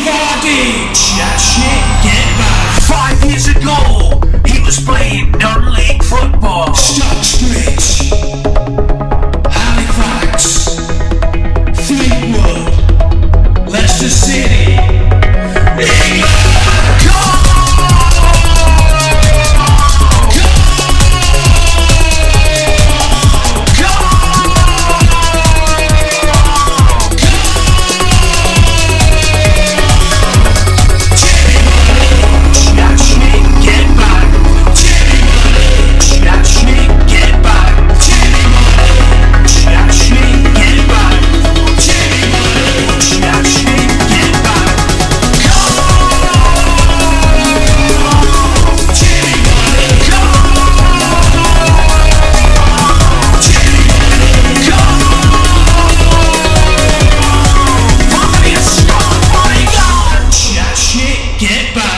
Vardy, chat shit, get back. 5 years ago, he was playing non-league football. Stock Street, Halifax, Fleetwood, Leicester City, England. Get back!